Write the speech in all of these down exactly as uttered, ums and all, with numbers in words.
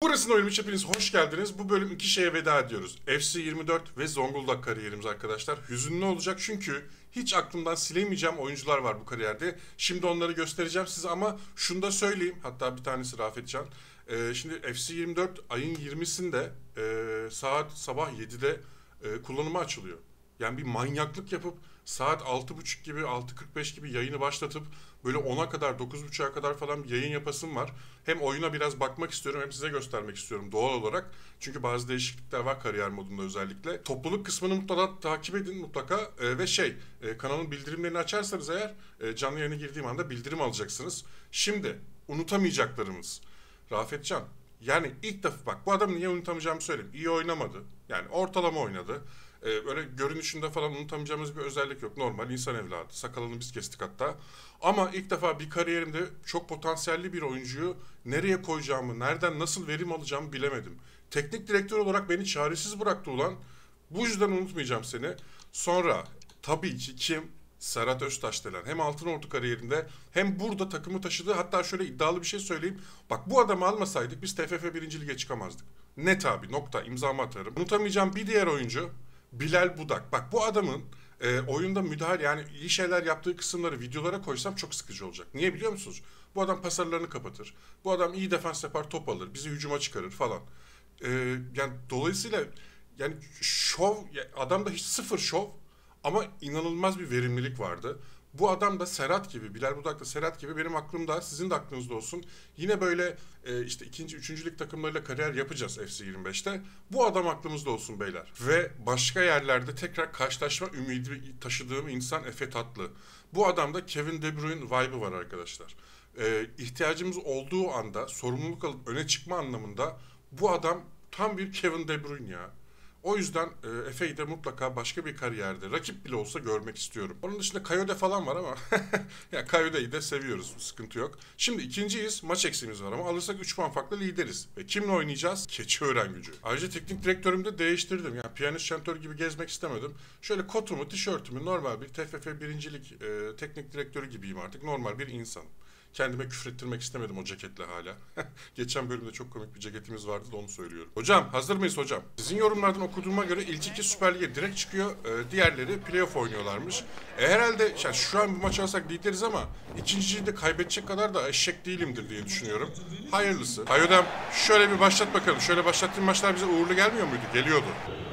Burasının oyunu hepiniz hoş geldiniz. Bu bölüm iki şeye veda ediyoruz. F C yirmi dört ve Zonguldak kariyerimiz arkadaşlar. Hüzünlü olacak çünkü hiç aklımdan silemeyeceğim oyuncular var bu kariyerde. Şimdi onları göstereceğim size ama şunu da söyleyeyim. Hatta bir tanesi Rafetcan. Ee, şimdi F C yirmi dört ayın yirmisinde e, saat sabah yedide e, kullanıma açılıyor. Yani bir manyaklık yapıp saat altı buçuk gibi, altı kırk beş gibi yayını başlatıp böyle ona kadar, dokuz buçuğa kadar falan bir yayın yapasım var. Hem oyuna biraz bakmak istiyorum hem size göstermek istiyorum doğal olarak. Çünkü bazı değişiklikler var kariyer modunda özellikle. Topluluk kısmını mutlaka takip edin mutlaka. E, ve şey, e, kanalın bildirimlerini açarsanız eğer e, canlı yayına girdiğim anda bildirim alacaksınız. Şimdi unutamayacaklarımız. Rafetcan. Yani ilk defa bak bu adamı niye unutamayacağımı söyleyeyim. İyi oynamadı. Yani ortalama oynadı. Ee, böyle görünüşünde falan unutamayacağımız bir özellik yok. Normal insan evladı. Sakalını biz kestik hatta. Ama ilk defa bir kariyerimde çok potansiyelli bir oyuncuyu nereye koyacağımı, nereden nasıl verim alacağımı bilemedim. Teknik direktör olarak beni çaresiz bıraktı ulan. Bu yüzden unutmayacağım seni. Sonra tabii ki kim? Serhat Öztaş denen hem Altınordu kariyerinde hem burada takımı taşıdı. Hatta şöyle iddialı bir şey söyleyeyim. Bak bu adamı almasaydık biz T F F birinci Lig'e çıkamazdık. Net abi nokta imzamı atarım. Unutamayacağım bir diğer oyuncu Bilal Budak. Bak bu adamın e, oyunda müdahale yani iyi şeyler yaptığı kısımları videolara koysam çok sıkıcı olacak. Niye biliyor musunuz? Bu adam pasarlarını kapatır. Bu adam iyi defans yapar, top alır, bizi hücuma çıkarır falan. E, yani dolayısıyla yani şov, adamda hiç sıfır şov ama inanılmaz bir verimlilik vardı. Bu adam da Serhat gibi, Bilal Budak da Serhat gibi benim aklımda, sizin de aklınızda olsun. Yine böyle e, işte ikinci, üçüncü lig takımlarıyla kariyer yapacağız F C yirmi beşte. Bu adam aklımızda olsun beyler. Ve başka yerlerde tekrar karşılaşma ümidi taşıdığım insan Efe Tatlı. Bu adamda Kevin De Bruyne vibe'ı var arkadaşlar. E, ihtiyacımız olduğu anda sorumluluk alıp öne çıkma anlamında bu adam tam bir Kevin De Bruyne ya. O yüzden e, Efe'yi de mutlaka başka bir kariyerde, rakip bile olsa görmek istiyorum. Onun dışında Kayode falan var ama ya Kayode'yi de seviyoruz, sıkıntı yok. Şimdi ikinciyiz, maç eksiğimiz var ama alırsak üç puan farklı lideriz. Ve kimle oynayacağız? Keçiören Gücü. Ayrıca teknik direktörümü de değiştirdim. Yani piyanist şantör gibi gezmek istemedim. Şöyle kotumu, tişörtümü normal bir T F F birinci Lig e, teknik direktörü gibiyim artık. Normal bir insanım. Kendime küfrettirmek istemedim o ceketle hala. Geçen bölümde çok komik bir ceketimiz vardı da onu söylüyorum. Hocam hazır mıyız hocam? Sizin yorumlardan okuduğuma göre ilk iki Süper Lig'e direkt çıkıyor. E, diğerleri playoff oynuyorlarmış. E, herhalde yani şu an bu maçı alsak lideriz ama ikinciyi de kaybedecek kadar da eşek değilimdir diye düşünüyorum. Hayırlısı. Hayodem şöyle bir başlat bakalım. Şöyle başlattığın maçlar bize uğurlu gelmiyor muydu? Geliyordu.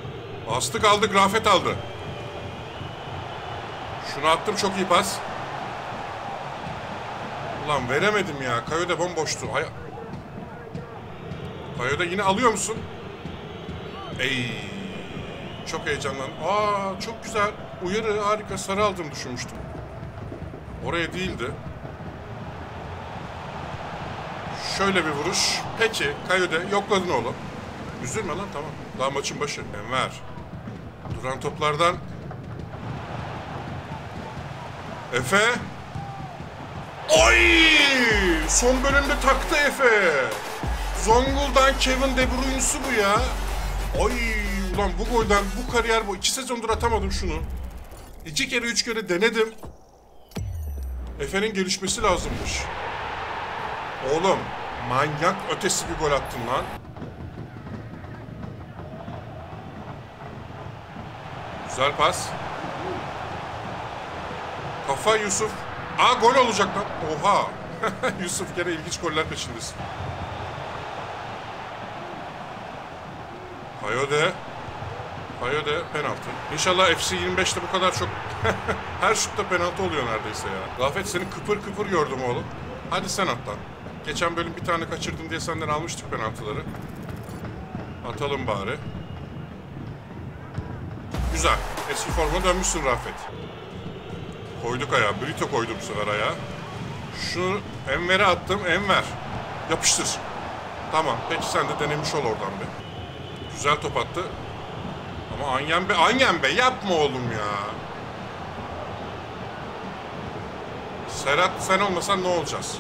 Astık aldık, Rafet aldı. Şunu attım, çok iyi pas. Ulan veremedim ya. Kayode bomboştu. Hay Kayode yine alıyor musun? Ey, çok heyecanlandım. Aa, çok güzel. Uyarı harika. Sarı aldığımı düşünmüştüm. Oraya değildi. Şöyle bir vuruş. Peki Kayode yokladın oğlum. Üzülme lan, tamam. Daha maçın başı. Enver. Duran toplardan. Efe. Oy! Son bölümde taktı Efe. Zonguldak'ın Kevin De Bruyne'su bu ya. Oy! Ulan bu golden, bu kariyer bu. İki sezondur atamadım şunu. İki kere, üç kere denedim. Efe'nin gelişmesi lazımmış. Oğlum, manyak ötesi bir gol attın lan. Güzel pas. Kafa Yusuf. Aa, gol olacak lan. Oha. Yusuf gene ilginç goller peşindesin. Kayode. Kayode penaltı. İnşallah F C yirmi beşte bu kadar çok her şutta penaltı oluyor neredeyse ya. Rafet seni kıpır kıpır gördüm oğlum. Hadi sen at lan. Geçen bölüm bir tane kaçırdın diye senden almıştık penaltıları. Atalım bari. Güzel. Eski formuna dönmüşsün Rafet. Koyduk ayağa. Brito koydu bu sefer ayağa. Şunu Enver'e attım. Enver. Yapıştır. Tamam. Peki sen de denemiş ol oradan bir. Güzel top attı. Ama Anyen Bey, Anyen Bey yapma oğlum ya. Serhat sen olmasan ne olacağız?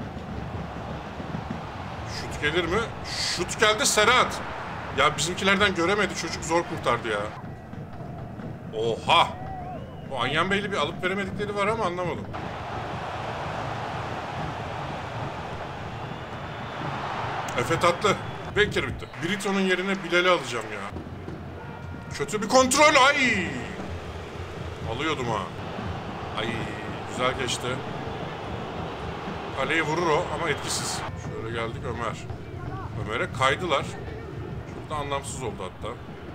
Şut gelir mi? Şut geldi Serhat. Ya bizimkilerden göremedi. Çocuk zor kurtardı ya. Oha. Bu Anyen Bey'li bir alıp veremedikleri var ama anlamadım. Efe Tatlı. Bir kere bitti. Brito'nun yerine Bilal'i alacağım ya. Kötü bir kontrol. Ay! Alıyordum ha. Ay, güzel geçti. Kaleye vurur o ama etkisiz. Şöyle geldik Ömer. Ömer'e kaydılar. Çok da anlamsız oldu hatta.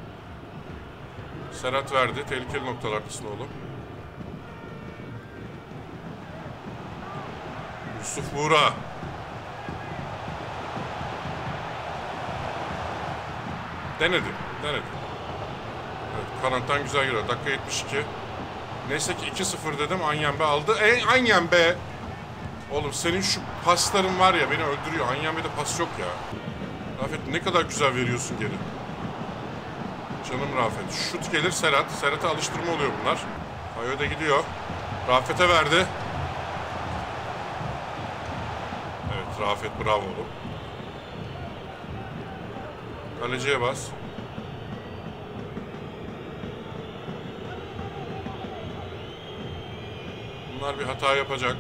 Serhat verdi. Tehlikeli noktalardasın oğlum. Yusuf Buğra. Denedi. Denedi. Evet, kanattan güzel giriyor. Dakika yetmiş iki. Neyse ki iki sıfır dedim. Anyembe aldı. E, Anyembe. Oğlum senin şu pasların var ya, beni öldürüyor. Anyembe'de pas yok ya. Rafet ne kadar güzel veriyorsun geri. Canım Rafet. Şut gelir Serhat. Serhat'a alıştırma oluyor bunlar. Ayo da gidiyor. Rafet'e verdi. Evet Rafet, bravo oğlum. Kaleciye bas. Bunlar bir hata yapacak.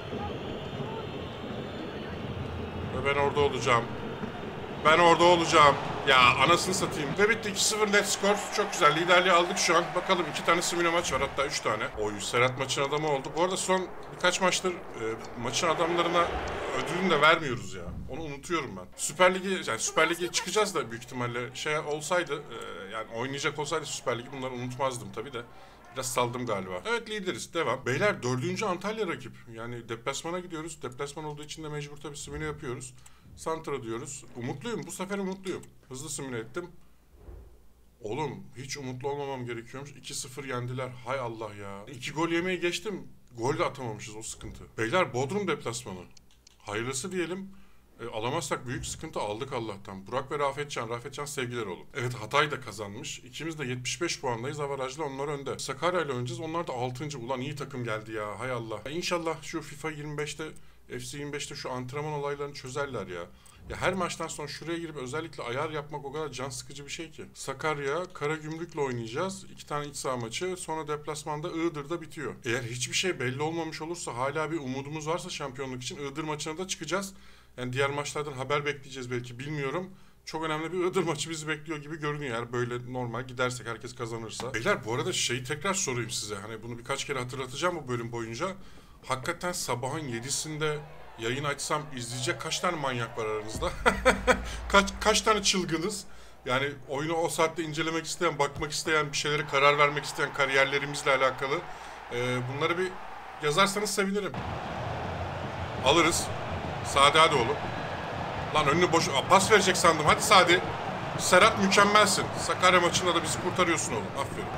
Ve ben orada olacağım. Ben orada olacağım. Ya anasını satayım. Ve bitti. iki sıfır net skor. Çok güzel. Liderliği aldık şu an. Bakalım, iki tane simüle maç var. Hatta üç tane. Oy, Serhat maçın adamı oldu. Bu arada son birkaç maçtır e, maçın adamlarına ödülünü de vermiyoruz ya. Onu unutuyorum ben. Süper Ligi, yani Süper Lig'e çıkacağız da büyük ihtimalle şey olsaydı, e, yani oynayacak olsaydı Süper Lig'i bunları unutmazdım tabii de. Biraz saldım galiba. Evet, lideriz. Devam. Beyler, dördüncü Antalya rakip. Yani deplasmana gidiyoruz. Deplasman olduğu için de mecbur tabii simüle yapıyoruz. Santra diyoruz. Umutluyum. Bu sefer umutluyum. Hızlı simüle ettim. Oğlum hiç umutlu olmamam gerekiyormuş. iki sıfır yendiler. Hay Allah ya. İki gol yemeyi geçtim. Gol de atamamışız, o sıkıntı. Beyler, Bodrum deplasmanı. Hayırlısı diyelim. E, alamazsak büyük sıkıntı, aldık Allah'tan. Burak ve Rafetcan. Rafetcan sevgiler oğlum. Evet, Hatay da kazanmış. İkimiz de yetmiş beş puandayız. Avarajla onlar önde. Sakarya ile oynayacağız. Onlar da altıncı. Ulan iyi takım geldi ya. Hay Allah. Ya İnşallah şu FIFA yirmi beşte, F C yirmi beşte şu antrenman olaylarını çözerler ya. Ya her maçtan sonra şuraya girip özellikle ayar yapmak o kadar can sıkıcı bir şey ki. Sakarya, Karagümrük'le oynayacağız. İki tane iç saha maçı. Sonra deplasmanda Iğdır'da bitiyor. Eğer hiçbir şey belli olmamış olursa, hala bir umudumuz varsa şampiyonluk için, Iğdır maçına da çıkacağız. Yani diğer maçlardan haber bekleyeceğiz belki, bilmiyorum. Çok önemli bir Iğdır maçı bizi bekliyor gibi görünüyor. Eğer böyle normal gidersek, herkes kazanırsa. Beyler, bu arada şeyi tekrar sorayım size. Hani bunu birkaç kere hatırlatacağım bu bölüm boyunca. Hakikaten sabahın yedisinde yayın açsam izleyecek kaç tane manyak var aranızda? kaç kaç tane çılgınız? Yani oyunu o saatte incelemek isteyen, bakmak isteyen, bir şeylere karar vermek isteyen, kariyerlerimizle alakalı. Ee, bunları bir yazarsanız sevinirim. Alırız. Sade, hadi oğlum. Lan önünü boş... Aa, pas verecek sandım. Hadi Sade. Serhat, mükemmelsin. Sakarya maçında da bizi kurtarıyorsun oğlum. Aferin.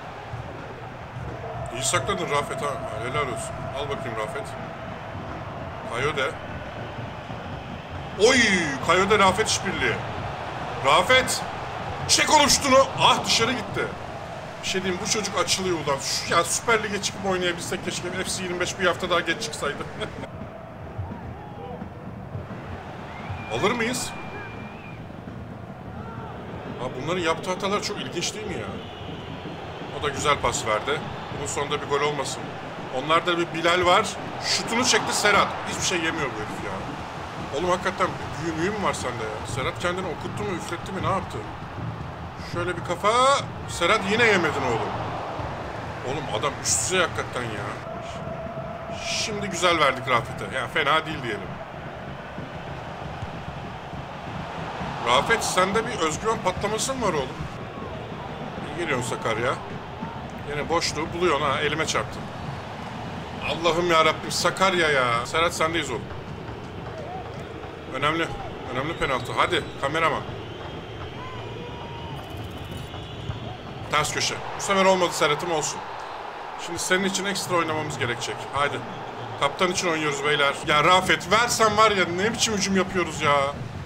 İyi sakladın Rafet ha. Helal olsun. Al bakayım Rafet. Kayode. Oy! Kayode Rafet işbirliği. Rafet! Çek oğlum şutunu. Ah, dışarı gitti. Bir şey diyeyim, bu çocuk açılıyor ulan. Şu, ya Süper Lig'e çıkıp oynayabilsek keşke. F C yirmi beş bir hafta daha geç çıksaydı. Alır mıyız? Ha, bunların yaptığı hatalar çok ilginç değil mi ya? O da güzel pas verdi. Bunun sonunda bir gol olmasın. Onlarda bir Bilal var. Şutunu çekti Serhat. Hiçbir şey yemiyor bu herif ya. Oğlum hakikaten büyü müyü mü var sende ya? Serhat kendini okuttu mu, üfletti mi, ne yaptı? Şöyle bir kafa. Serhat, yine yemedin oğlum. Oğlum adam üst düzey hakikaten ya. Şimdi güzel verdik Rafet'e. Yani fena değil diyelim. Rafet, sende bir özgüven patlaması mı var oğlum? İyi geliyorsun Sakarya. Yine boşluğu buluyorsun ha, elime çarptın. Allah'ım yarabbim, Sakarya ya. Serhat, sendeyiz oğlum. Önemli. Önemli penaltı. Hadi kameraman. Ters köşe. Bu sefer olmadı Serhat'ım, olsun. Şimdi senin için ekstra oynamamız gerekecek. Haydi. Kaptan için oynuyoruz beyler. Ya Rafet, versen var ya, ne biçim hücum yapıyoruz ya.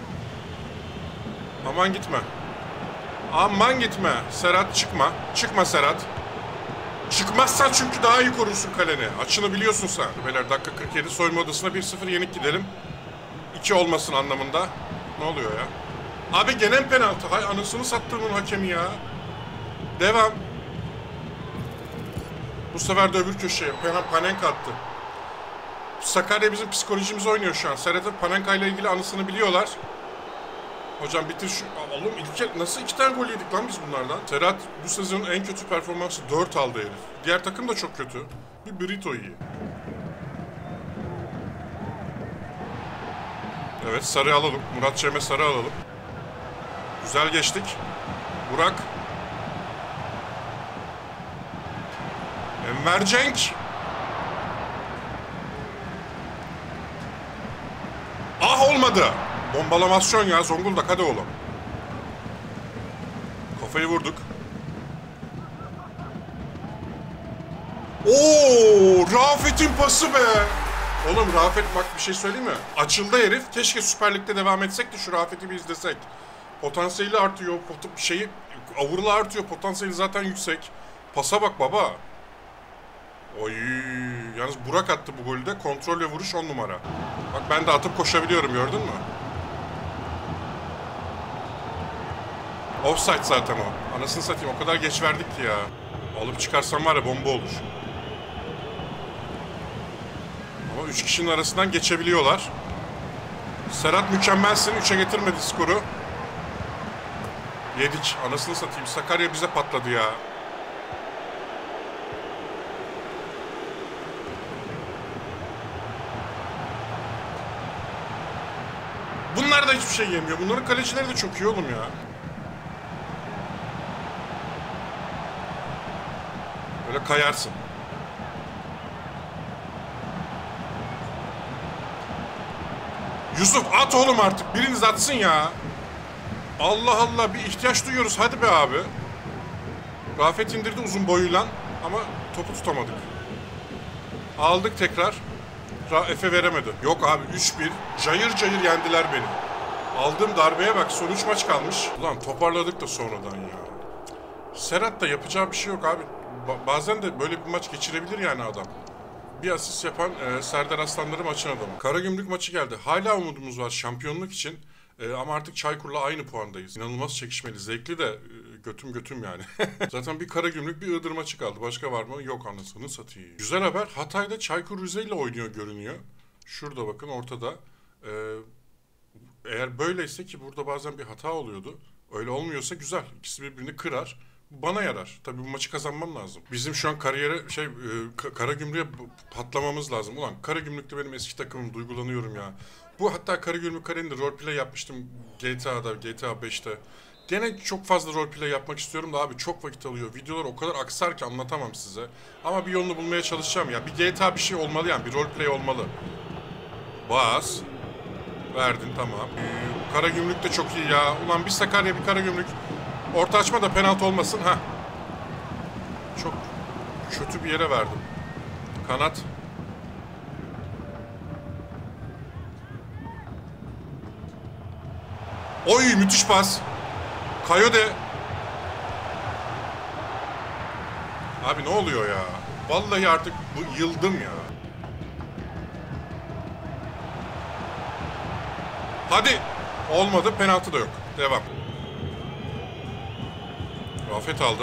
Aman gitme. Aman gitme. Serhat, çıkma. Çıkma Serhat. Çıkmazsan çünkü daha iyi korursun kaleni. Açını biliyorsun sen. Beyler, dakika kırk yedi, soyunma odasına bir sıfır yenik gidelim. iki olmasın anlamında. Ne oluyor ya? Abi gene penaltı. Hay anasını sattığımın hakemi ya. Devam. Bu sefer de öbür köşeye. Panenka attı. Sakarya bizim psikolojimizi oynuyor şu an. Serhat'ın Panenka ile ilgili anısını biliyorlar. Hocam bitir şu... Oğlum ilk nasıl iki tane gol yedik lan biz bunlardan? Serhat bu sezonun en kötü performansı dört aldı herif. Diğer takım da çok kötü. Bir Brito iyi. Evet, sarı alalım. Murat Cem'e sarı alalım. Güzel geçtik. Burak. Enver Cenk. Ah, olmadı. Bombalamasyon ya, Zonguldak, hadi oğlum. Kafayı vurduk. Oo, Rafet'in pası be. Oğlum Rafet bak bir şey söyleyeyim mi? Açıldı herif. Keşke Süper Lig'de devam etsek de şu Rafet'i bir izlesek. Potansiyeli artıyor. Pot şeyi avurla artıyor. Potansiyeli zaten yüksek. Pasa bak baba. Oy, yalnız Burak attı bu golü de. Kontrol ve vuruş on numara. Bak ben de atıp koşabiliyorum, gördün mü? Offside zaten o. Anasını satayım, o kadar geç verdik ki ya. Alıp çıkarsam var ya bomba olur. Ama üç kişinin arasından geçebiliyorlar. Serhat mükemmelsin. üçe getirmedi skoru. Yedik. Anasını satayım. Sakarya bize patladı ya. Bunlar da hiçbir şey yemiyor. Bunların kalecileri de çok iyi oğlum ya. Böyle kayarsın. Yusuf at oğlum artık. Biriniz atsın ya. Allah Allah, bir ihtiyaç duyuyoruz. Hadi be abi. Rafet indirdi uzun boyuyla ama topu tutamadık. Aldık tekrar. Efe veremedi. Yok abi, üç bir. Cayır cayır yendiler beni. Aldığım darbeye bak. Son üç maç kalmış. Ulan toparladık da sonradan ya. Serhat da yapacağı bir şey yok abi. Ba bazen de böyle bir maç geçirebilir yani adam. Bir asist yapan e, Serdar Aslanları maçın adamı. Karagümrük maçı geldi. Hala umudumuz var şampiyonluk için. E, ama artık Çaykur'la aynı puandayız. İnanılmaz çekişmeli. Zevkli de e, götüm götüm yani. Zaten bir Karagümrük, bir Iğdır maçı kaldı. Başka var mı? Yok anasını satayım. Güzel haber. Hatay'da Çaykur Rize ile oynuyor görünüyor. Şurada bakın ortada. E, eğer böyleyse, ki burada bazen bir hata oluyordu. Öyle olmuyorsa güzel. İkisi birbirini kırar. Bana yarar. Tabii bu maçı kazanmam lazım. Bizim şu an kariyere şey e, Karagümrük'e patlamamız lazım. Ulan Karagümrük'te benim eski takımım, duygulanıyorum ya. Bu hatta Karagümrük Kare'nin de roleplay yapmıştım G T A'da, G T A beşte. Gene çok fazla roleplay yapmak istiyorum da abi çok vakit alıyor. Videolar o kadar aksar ki anlatamam size. Ama bir yolunu bulmaya çalışacağım ya. Bir G T A bir şey olmalı yani, bir roleplay olmalı. Bas. Verdin, tamam. Ee, Karagümrük de çok iyi ya. Ulan bir Sakarya, bir Karagümrük. Orta açma da penaltı olmasın. Ha. Çok kötü bir yere verdim. Kanat. Oy, müthiş pas. Kayode. Abi ne oluyor ya? Vallahi artık bu yıldım ya. Hadi. Olmadı. Penaltı da yok. Devam. Rafet aldı.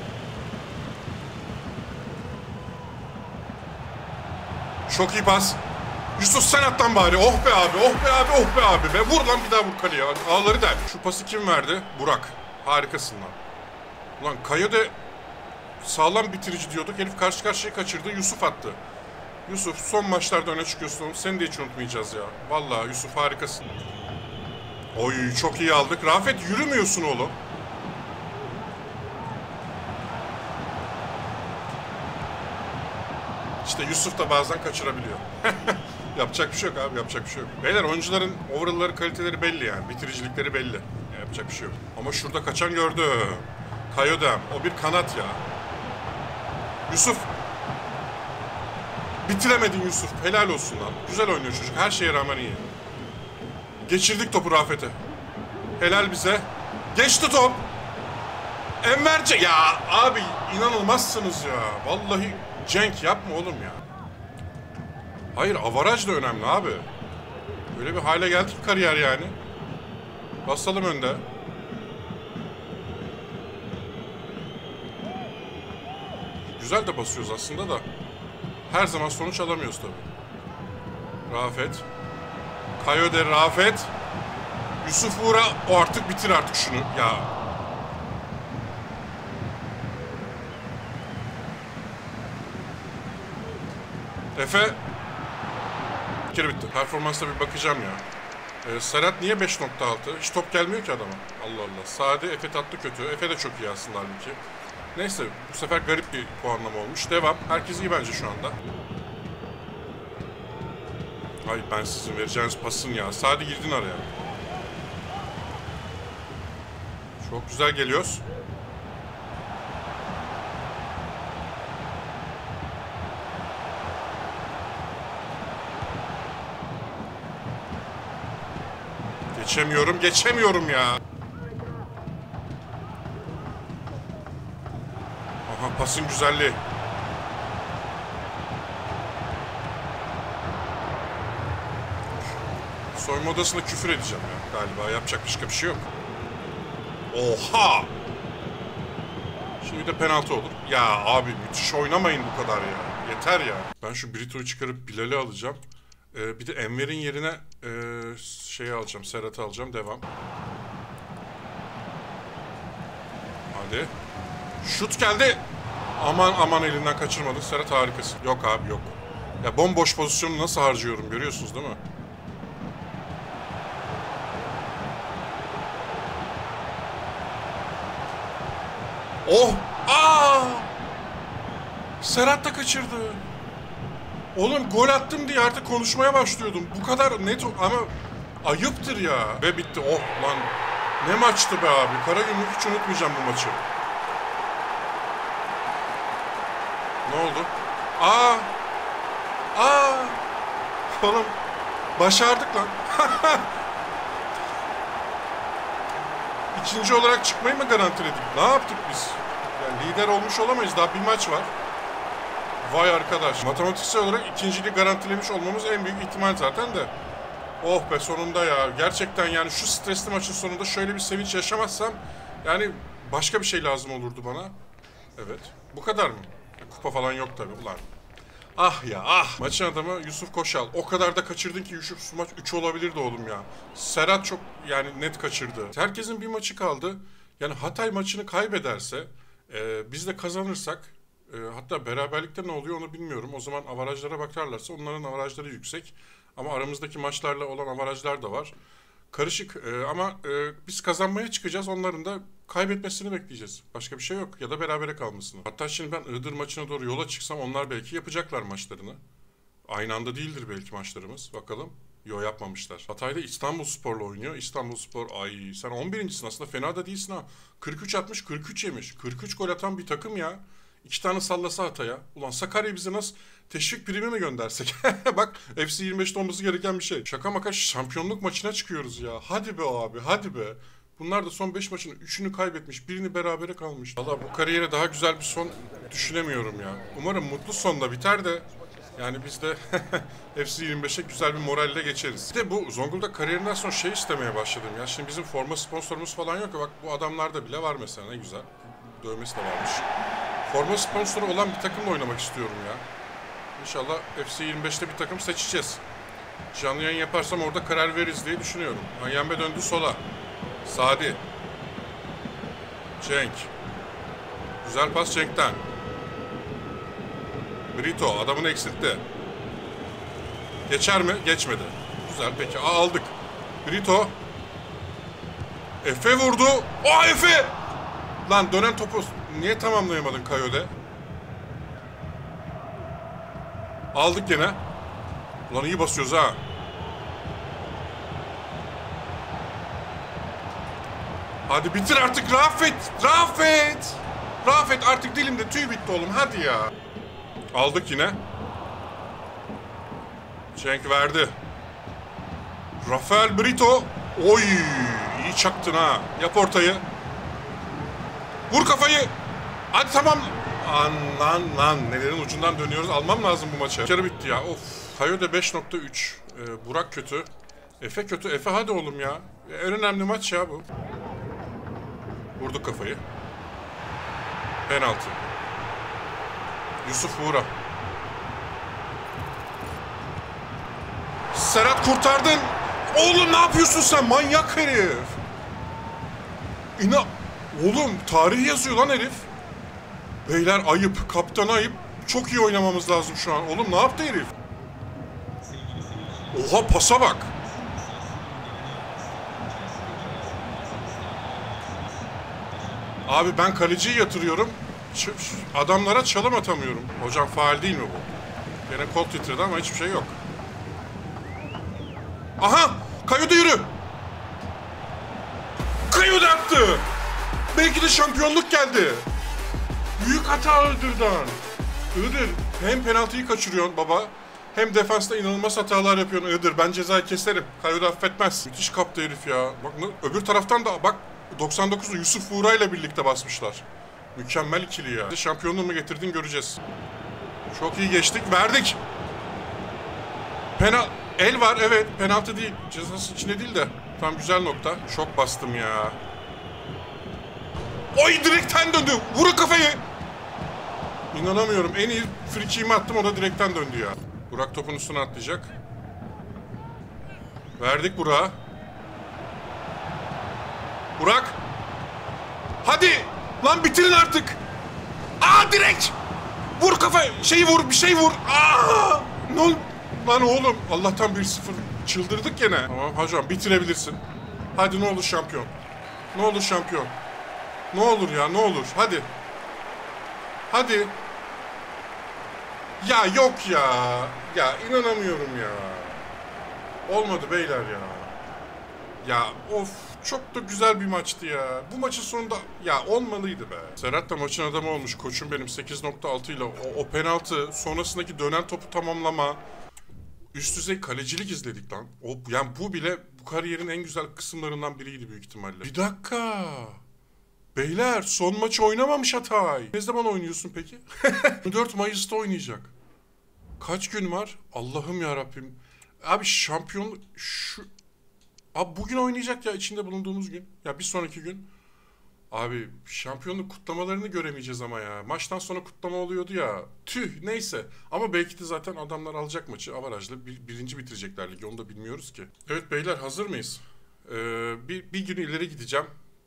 Çok iyi pas. Yusuf sen at lan bari. Oh be abi, oh be abi, oh be abi. Be. Vur lan bir daha, vur kaleye. Ağları der. Şu pası kim verdi? Burak. Harikasın lan. Ulan Kayode sağlam bitirici diyorduk. Herif karşı karşıya kaçırdı. Yusuf attı. Yusuf son maçlarda öne çıkıyorsun. Seni de hiç unutmayacağız ya. Vallahi Yusuf harikasın. Oy, çok iyi aldık. Rafet yürümüyorsun oğlum. İşte Yusuf da bazen kaçırabiliyor. Yapacak bir şey yok abi, yapacak bir şey yok. Beyler, oyuncuların overall'ları, kaliteleri belli yani. Bitiricilikleri belli. Yapacak bir şey yok. Ama şurada kaçan gördü. Kayodem. O bir kanat ya. Yusuf. Bitiremedin Yusuf. Helal olsun lan. Güzel oynuyor çocuk. Her şeye rağmen iyi. Geçirdik topu Rafet'e. Helal bize. Geçti top. Enverce. Ya abi inanılmazsınız ya. Vallahi Cenk yapma oğlum ya. Hayır, avaraj da önemli abi. Böyle bir hale geldik kariyer yani. Basalım önde. Güzel de basıyoruz aslında da. Her zaman sonuç alamıyoruz tabii. Rafet. Kayode, Rafet. Yusuf Uğur'a o artık bitir artık şunu ya. Efe. Bir kere bitti. Performansla bir bakacağım ya. Ee, Serhat niye beş nokta altı? Hiç top gelmiyor ki adama. Allah Allah. Sade, Efe tatlı kötü. Efe de çok iyi aslında halbuki. Neyse bu sefer garip bir puanlama olmuş. Devam. Herkes iyi bence şu anda. Ay ben sizin vereceğiniz pasın ya. Sade girdin araya. Çok güzel geliyoruz. Geçemiyorum, geçemiyorum ya. Aha pasın güzelliği. Soyunma odasında küfür edeceğim ya galiba. Yapacak başka bir şey yok. Oha! Şimdi de penaltı olur. Ya abi müthiş oynamayın bu kadar ya. Yeter ya. Ben şu Brito'yu çıkarıp Bilal'i alacağım. Ee, bir de Enver'in yerine e, şeyi alacağım. Serhat'ı alacağım. Devam. Hadi. Şut geldi. Aman aman elinden kaçırmadı. Serhat harikasın. Yok abi yok. Ya bomboş pozisyonu nasıl harcıyorum görüyorsunuz değil mi? Oh! Aa! Serhat da kaçırdı. Oğlum gol attım diye artık konuşmaya başlıyordum. Bu kadar net ama ayıptır ya. Ve bitti. Oh lan. Ne maçtı be abi. Karagümrük hiç unutmayacağım bu maçı. Ne oldu? Aa! Aa! Oğlum başardık lan. İkinci olarak çıkmayı mı garantiledik? Ne yaptık biz? Yani lider olmuş olamayız. Daha bir maç var. Vay arkadaş. Matematiksel olarak ikinciliği garantilemiş olmamız en büyük ihtimal zaten de. Oh be sonunda ya. Gerçekten yani şu stresli maçın sonunda şöyle bir sevinç yaşamazsam yani başka bir şey lazım olurdu bana. Evet. Bu kadar mı? Kupa falan yok tabii ulan. Ah ya ah. Maçın adamı Yusuf Koşal. O kadar da kaçırdın ki Yusuf maç üç olabilirdi oğlum ya. Serhat çok yani net kaçırdı. Herkesin bir maçı kaldı. Yani Hatay maçını kaybederse e, biz de kazanırsak e, hatta beraberlikte ne oluyor onu bilmiyorum. O zaman avarajlara bakarlarsa onların avarajları yüksek. Ama aramızdaki maçlarla olan avarajlar da var. Karışık e, ama e, biz kazanmaya çıkacağız. Onların da kaybetmesini bekleyeceğiz. Başka bir şey yok. Ya da berabere kalmasını. Hatta şimdi ben Iğdır maçına doğru yola çıksam onlar belki yapacaklar maçlarını. Aynı anda değildir belki maçlarımız. Bakalım. Yo yapmamışlar. Hatay'da İstanbulspor'la oynuyor. İstanbulspor ay sen on birincisin aslında fena da değilsin ha. kırk üç atmış kırk üç yemiş. kırk üç gol atan bir takım ya. İki tane sallasa Hatay'a. Ulan Sakarya bize nasıl teşvik primi mi göndersek? Bak F C yirmi beşte olması gereken bir şey. Şaka maka şampiyonluk maçına çıkıyoruz ya. Hadi be abi hadi be. Bunlar da son beş maçın üçünü kaybetmiş. Birini berabere kalmış. Valla bu kariyere daha güzel bir son düşünemiyorum ya. Umarım mutlu sonla biter de yani biz de F C yirmi beşe güzel bir moralle geçeriz. Bir de bu Zonguldak kariyerinden sonra şey istemeye başladım ya. Şimdi bizim forma sponsorumuz falan yok ya. Bak bu adamlarda bile var mesela ne güzel. Dövmesi de varmış. Forma sponsoru olan bir takımla oynamak istiyorum ya. İnşallah F C yirmi beşte bir takım seçeceğiz. Canlı yayın yaparsam orada karar veririz diye düşünüyorum. Anyembe döndü sola. Sadi. Cenk. Güzel pas Cenk'ten. Brito adamını eksiltti. Geçer mi? Geçmedi. Güzel peki. Aa, aldık. Brito. Efe vurdu. Aa Efe! Lan dönen topu niye tamamlayamadın Kayo'de? Aldık yine. Ulan iyi basıyoruz ha. Hadi bitir artık Rafet. Rafet. Rafet artık dilimde tüy bitti oğlum. Hadi ya. Aldık yine. Cenk verdi. Rafael Brito. Oy. İyi çaktın ha. Yap ortayı. Vur kafayı. Hadi tamam. Lan lan lan. Nelerin ucundan dönüyoruz. Almam lazım bu maçı. Yarı bitti ya. Of. Kayo'da beş nokta üç. Ee, Burak kötü. Efe kötü. Efe hadi oğlum ya. En önemli maç ya bu. Vurduk kafayı. Penaltı. Yusuf Uğur'a. Serhat kurtardın. Oğlum ne yapıyorsun sen manyak herif? İna... Oğlum tarih yazıyor lan herif. Beyler ayıp, kaptana ayıp. Çok iyi oynamamız lazım şu an. Oğlum ne yaptı herif? Oha pasa bak. Abi ben kaleciyi yatırıyorum. Ç adamlara çalım atamıyorum. Hocam faul değil mi bu? Gene kol titredi ama hiçbir şey yok. Aha! Kayu yürü! Kayu da attı! Belki de şampiyonluk geldi. Büyük hata Iğdır'dan. Iğdır hem penaltıyı kaçırıyorsun baba, hem defansta inanılmaz hatalar yapıyorsun Iğdır. Ben cezayı keserim. Kayu da affetmez. Müthiş kaptı herif ya. Bak öbür taraftan da bak doksan dokuzda Yusuf Uğur'a ile birlikte basmışlar. Mükemmel ikili ya. Şampiyonluğu mu getirdin göreceğiz. Çok iyi geçtik. Verdik. Penal... El var evet. Penaltı değil. Cezası içinde değil de. Tam güzel nokta. Çok bastım ya. Oy direkten döndü. Vurun kafayı. İnanamıyorum. En iyi frikiğimi attım. O da direkten döndü ya. Burak topun üstüne atlayacak. Verdik Burak'a. Burak. Hadi. Lan bitirin artık. Aa direkt. Vur kafayı. Şeyi vur. Bir şey vur. Aa. Ne oldu? Lan oğlum. Allah'tan bir sıfır. Çıldırdık gene. Tamam hocam bitirebilirsin. Hadi ne olur şampiyon. Ne olur şampiyon. Ne olur ya ne olur. Hadi. Hadi. Ya yok ya. Ya inanamıyorum ya. Olmadı beyler ya. Ya of çok da güzel bir maçtı ya. Bu maçın sonunda ya olmalıydı be. Serhat da maçın adamı olmuş. Koçum benim sekiz nokta altı ile o, o penaltı sonrasındaki dönen topu tamamlama. Üst düzey kalecilik izledik lan. O, yani bu bile bu kariyerin en güzel kısımlarından biriydi büyük ihtimalle. Bir dakika. Beyler son maçı oynamamış Hatay. Ne zaman oynuyorsun peki? dört Mayıs'ta oynayacak. Kaç gün var? Allah'ım ya Rabbim. Abi şampiyon şu abi bugün oynayacak ya içinde bulunduğumuz gün. Ya bir sonraki gün. Abi şampiyonluk kutlamalarını göremeyeceğiz ama ya. Maçtan sonra kutlama oluyordu ya. Tüh neyse. Ama belki de zaten adamlar alacak maçı. Avarajlı bir, birinci bitirecekler ligi. Onu da bilmiyoruz ki. Evet beyler hazır mıyız? Ee, bir, bir gün ileri gideceğim.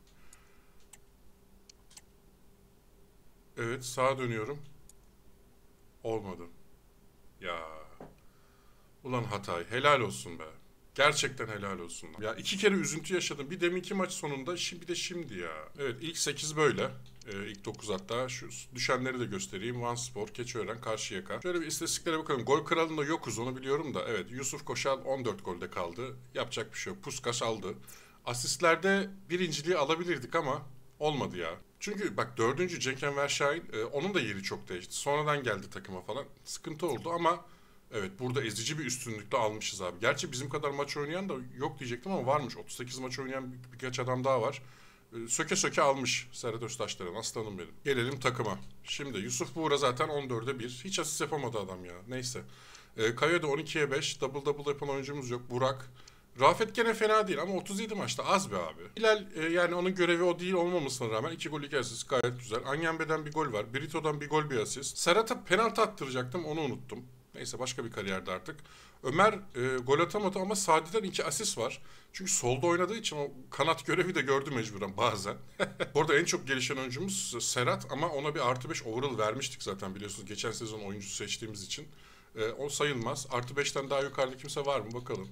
Evet sağa dönüyorum. Olmadı. Ya. Ulan Hatay helal olsun be. Gerçekten helal olsun. Ya iki kere üzüntü yaşadım. Bir deminki maç sonunda, şimdi bir de şimdi ya. Evet ilk sekiz böyle. Ee, ilk dokuz hatta. Şu düşenleri de göstereyim. Vanspor, Keçiören, Karşıyaka. Şöyle bir istatistiklere bakalım. Gol kralında yokuz onu biliyorum da. Evet Yusuf Koşal on dört golde kaldı. Yapacak bir şey yok. Puskas aldı. Asistlerde birinciliği alabilirdik ama olmadı ya. Çünkü bak dördüncü Cenk-Enver Şahin e, onun da yeri çok değişti. Sonradan geldi takıma falan. Sıkıntı oldu ama evet burada ezici bir üstünlükle almışız abi. Gerçi bizim kadar maç oynayan da yok diyecektim ama varmış. otuz sekiz maç oynayan bir, birkaç adam daha var. E, söke söke almış Serhat Öztaşlar'ın aslanım benim. Gelelim takıma. Şimdi Yusuf Buğra zaten on dörde bir. Hiç asist yapamadı adam ya. Neyse. E, Kaya'da on ikiye beş. Double double yapan oyuncumuz yok. Burak. Rafet gene fena değil ama otuz yedi maçta az be abi. Hilal e, yani onun görevi o değil olmamasına rağmen iki gol iki asist gayet güzel. Anyenbe'den bir gol var. Brito'dan bir gol bir asist. Serhat'a penaltı attıracaktım onu unuttum. Neyse başka bir kariyerde artık. Ömer e, gol atamadı ama Sadi'den iki asist var. Çünkü solda oynadığı için o kanat görevi de gördü mecburen bazen. Orada en çok gelişen oyuncumuz Serhat ama ona bir artı beş overall vermiştik zaten biliyorsunuz. Geçen sezon oyuncusu seçtiğimiz için. E, o sayılmaz. Artı beşten daha yukarıda kimse var mı bakalım.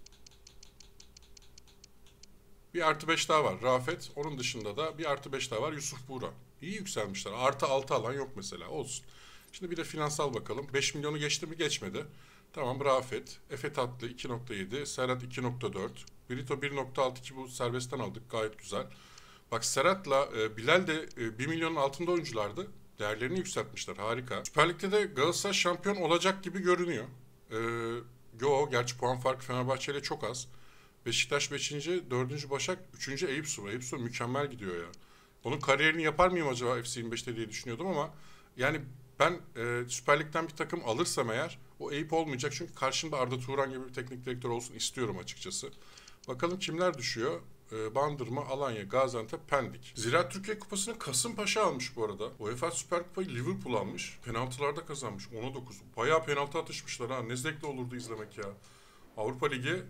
Bir artı beş daha var Rafet. Onun dışında da bir artı beş daha var Yusuf Buğra. İyi yükselmişler. Artı altı alan yok mesela. Olsun. Şimdi bir de finansal bakalım. beş milyonu geçti mi? Geçmedi. Tamam Rafet. Efe Tatlı iki nokta yedi. Serhat iki nokta dört. Brito bir nokta altı ki bu serbestten aldık. Gayet güzel. Bak Serhat'la e, Bilal de e, bir milyonun altında oyunculardı. Değerlerini yükseltmişler. Harika. Süper Lig'de de Galatasaray şampiyon olacak gibi görünüyor. E, yo gerçi puan farkı Fenerbahçe ile çok az. Beşiktaş beşinci, dördüncü Başak, üçüncü Eyüpspor. Eyüpspor mükemmel gidiyor ya. Onun kariyerini yapar mıyım acaba F C yirmi beşte diye düşünüyordum ama yani ben e, Süper Lig'den bir takım alırsam eğer o Eyüp olmayacak. Çünkü karşımda Arda Turan gibi bir teknik direktör olsun istiyorum açıkçası. Bakalım kimler düşüyor? E, Bandırma, Alanya, Gaziantep, Pendik. Ziraat Türkiye Kupası'nı Kasımpaşa almış bu arada. UEFA Süper Kupayı Liverpool almış. Penaltılarda kazanmış. ona dokuz. Bayağı penaltı atışmışlar ha. Ne zevkli olurdu izlemek ya. Avrupa Ligi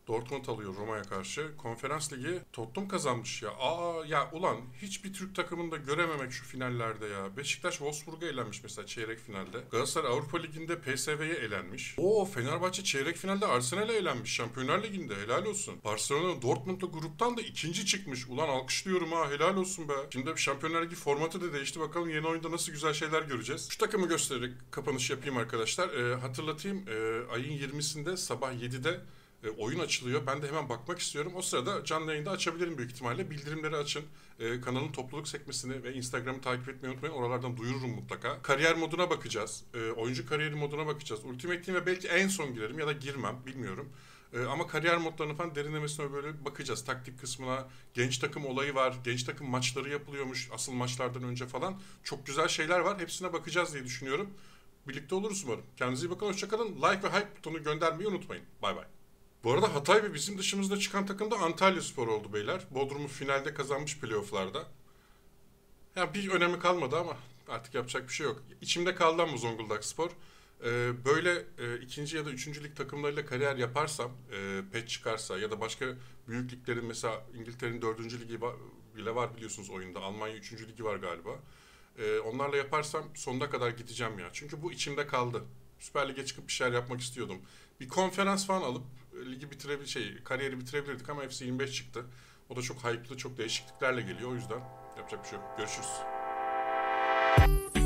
Dortmund alıyor Roma'ya karşı. Konferans Ligi Tottenham kazanmış ya. Aa ya ulan hiçbir Türk takımında görememek şu finallerde ya. Beşiktaş Wolfsburg'a elenmiş mesela çeyrek finalde. Galatasaray Avrupa Ligi'nde P S V'ye elenmiş. Oo Fenerbahçe çeyrek finalde Arsenal'e elenmiş. Şampiyonlar Ligi'nde helal olsun. Barcelona Dortmund'la gruptan da ikinci çıkmış. Ulan alkışlıyorum ha helal olsun be. Şimdi Şampiyonlar Ligi formatı da değişti. Bakalım yeni oyunda nasıl güzel şeyler göreceğiz. Şu takımı göstererek kapanış yapayım arkadaşlar. Ee, hatırlatayım e, ayın yirmisinde sabah yedide E, oyun açılıyor. Ben de hemen bakmak istiyorum. O sırada canlı yayında açabilirim büyük ihtimalle. Bildirimleri açın. E, kanalın topluluk sekmesini ve Instagram'ı takip etmeyi unutmayın. Oralardan duyururum mutlaka. Kariyer moduna bakacağız. E, oyuncu kariyeri moduna bakacağız. Ultimate Team'e belki en son girerim ya da girmem. Bilmiyorum. E, ama kariyer modlarını falan derinlemesine böyle bakacağız. Taktik kısmına. Genç takım olayı var. Genç takım maçları yapılıyormuş. Asıl maçlardan önce falan. Çok güzel şeyler var. Hepsine bakacağız diye düşünüyorum. Birlikte oluruz umarım. Kendinize iyi bakın. Hoşçakalın. Like ve hype butonu göndermeyi unutmayın. Bay bay. Bu arada Hatay ve bizim dışımızda çıkan takım da Antalyaspor oldu beyler. Bodrum'u finalde kazanmış playoff'larda. Yani bir önemi kalmadı ama artık yapacak bir şey yok. İçimde kaldı ama Zonguldakspor. Ee, böyle e, ikinci ya da üçüncü lig takımlarıyla kariyer yaparsam, e, pet çıkarsa ya da başka büyük liglerin mesela İngiltere'nin dördüncü ligi bile var biliyorsunuz oyunda. Almanya üçüncü ligi var galiba. E, onlarla yaparsam sonuna kadar gideceğim ya. Çünkü bu içimde kaldı. Süper Lig'e çıkıp bir şeyler yapmak istiyordum. Bir konferans falan alıp ligi bitirebilir şey kariyeri bitirebilirdik ama F C yirmi beş çıktı. O da çok hype'lı, çok değişikliklerle geliyor. O yüzden yapacak bir şey yok. Görüşürüz.